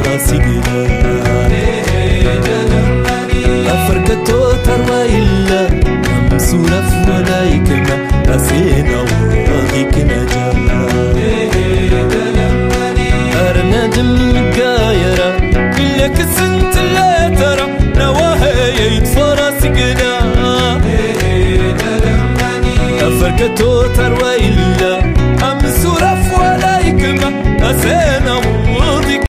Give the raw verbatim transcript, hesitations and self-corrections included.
راسي قلال أفرقتو تروى إلا أمسونا فولاي كما راسينا وراغي كنجا